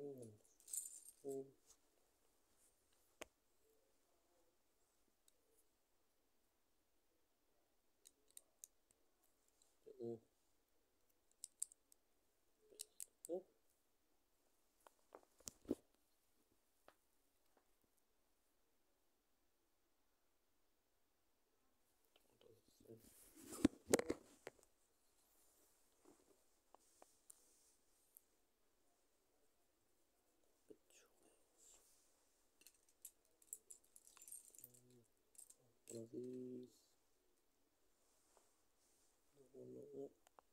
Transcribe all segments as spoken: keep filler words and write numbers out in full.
and three. Bit there. Bit there. One of these, one like that.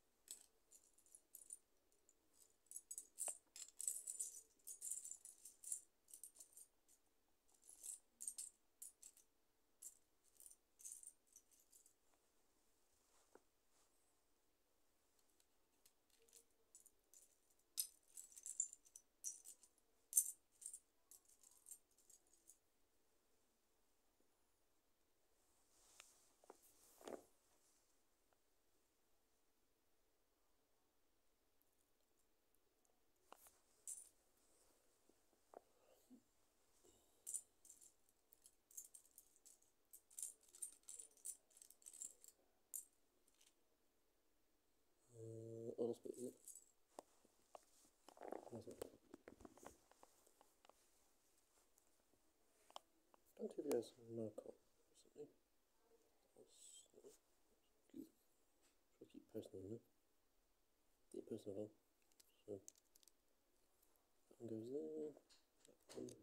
Uh, oh, that's a bit, is it? That's it. Done two videos on Mercom recently. That's good. Try to keep posting them now. Keep posting them on. So that one goes there. That one goes.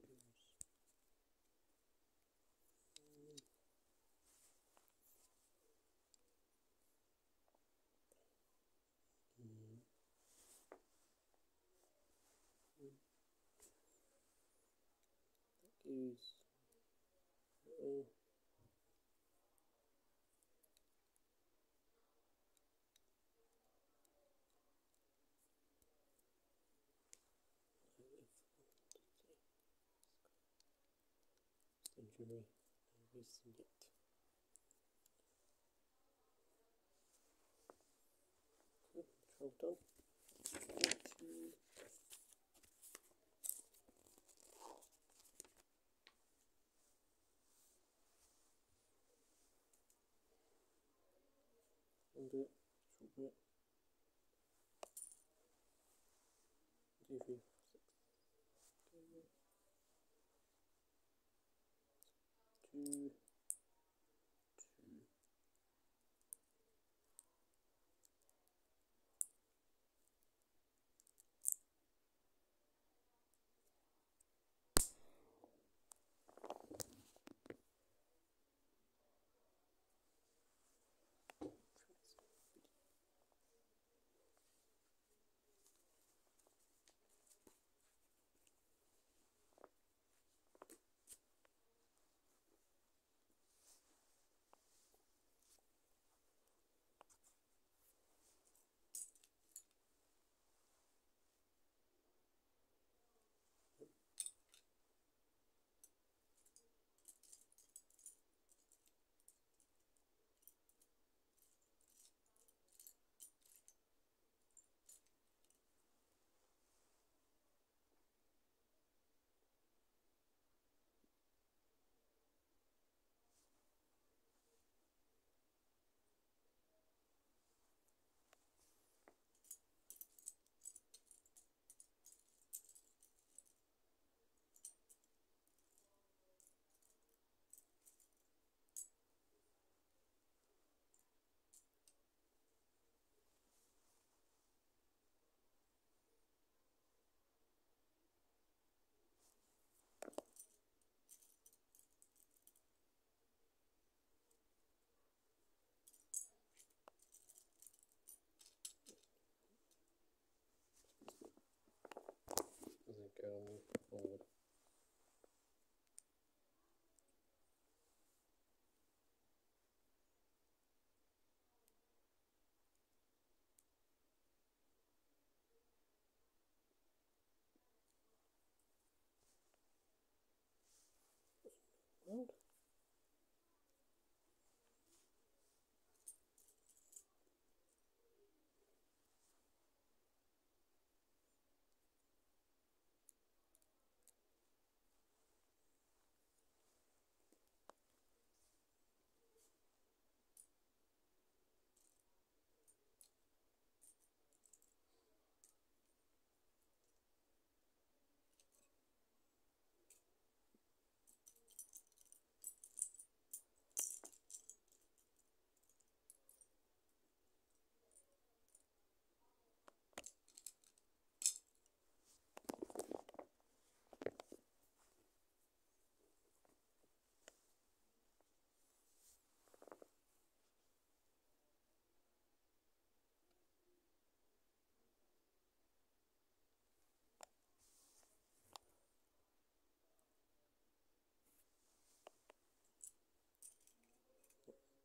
Mm. Mm. That goes. Oh. Injury. Wasting it. Cool. twelve done. eighty. One bit. Short bit. Two, three, six. Okay. Two. Two. As I go forward. Round.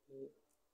Yeah.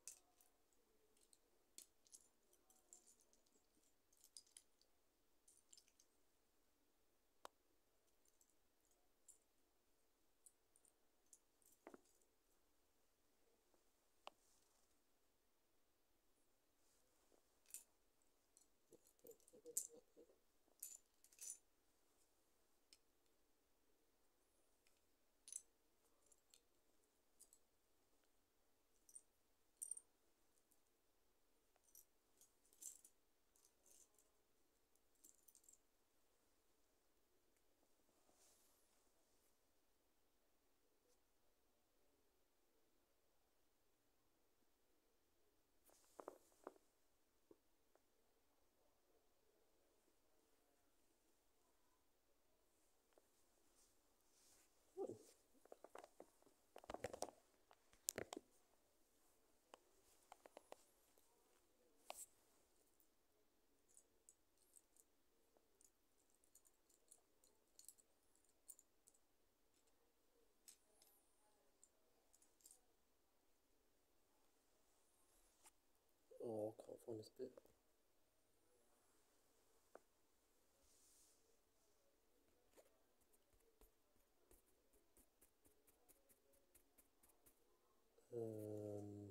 Oh, I can't find this bit. Um,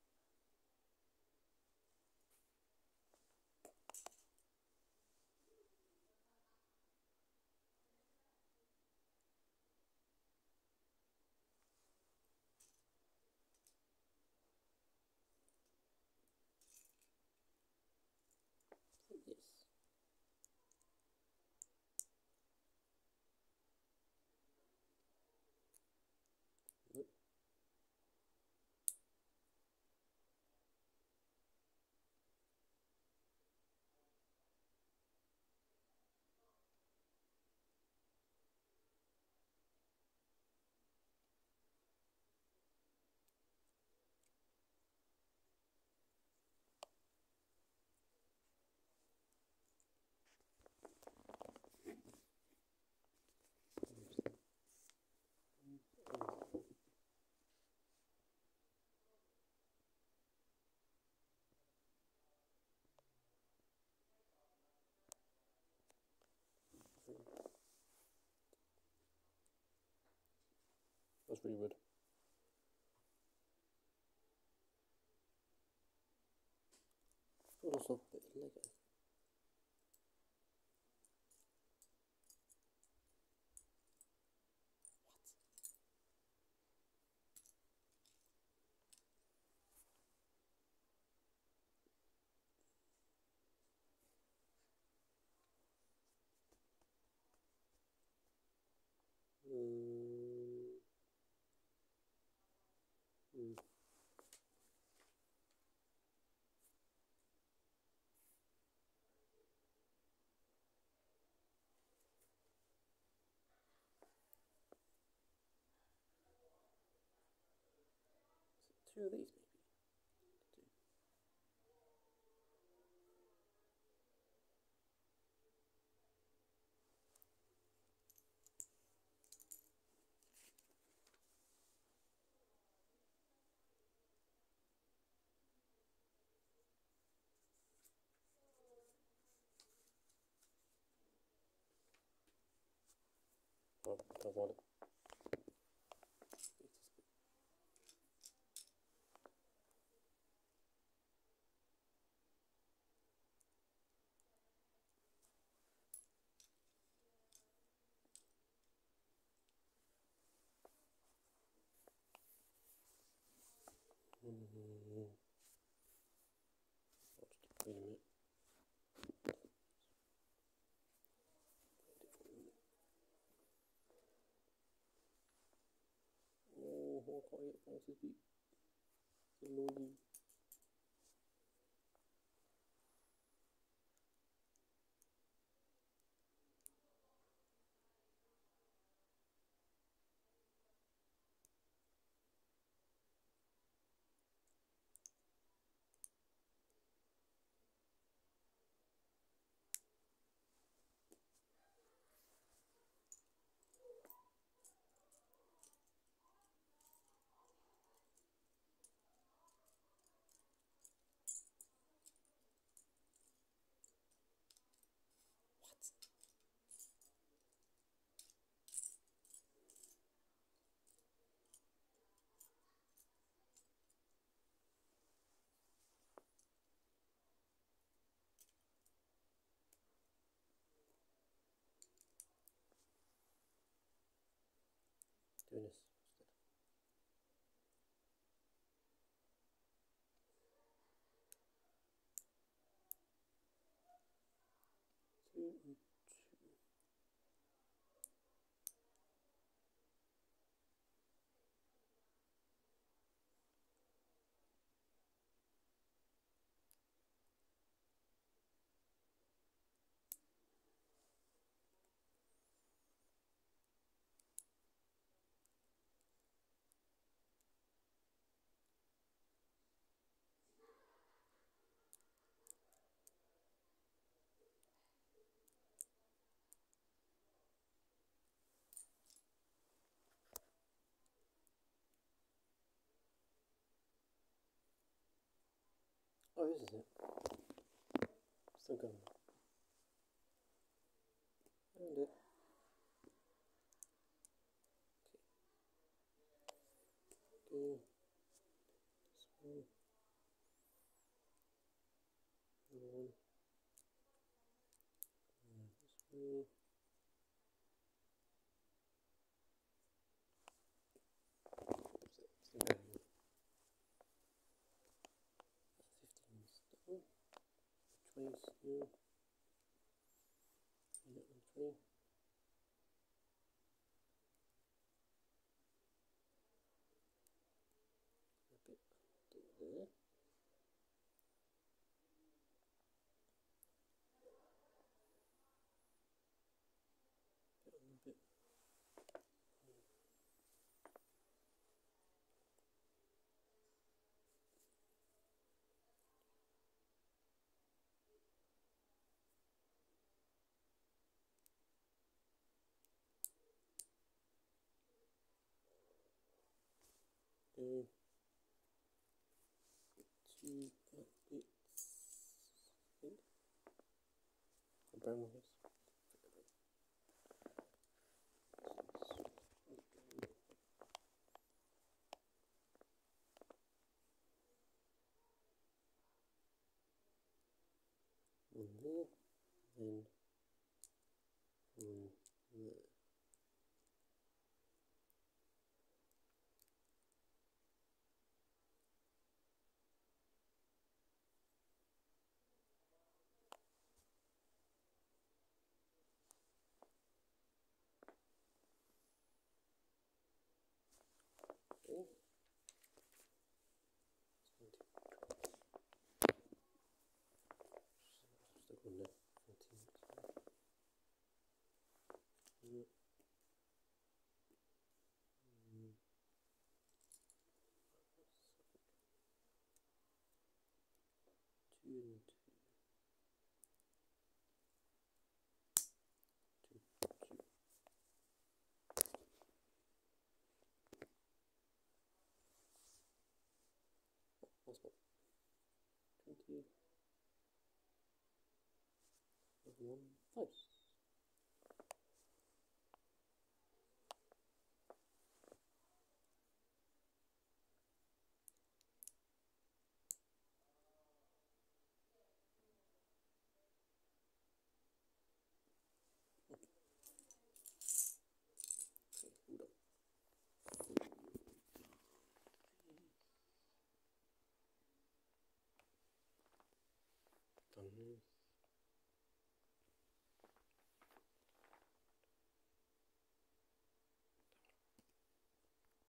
yes. Nope. That's really weird. Also, a bit of Lego. Mm. Mm. Two of these, maybe. Oh, I can't find it. Mm. I'll just wait a minute. Oh, I can't get past this beat. It's annoying. two. Oh, this is it. Still going. Found it. Okay. This one. Another one. And this one. That's it. Still going. fifteen is that one. twenty is new. And that one twenty. A bit under there. Bit on the bit. Okay. Two black bits. I think. Or brown ones. One there, then one there. Okay. Stick on there. fourteen. Yeah. Mm. Two and two. Two, two. Oh, last one. Twenty. One. Five. Okay, hold on. Done.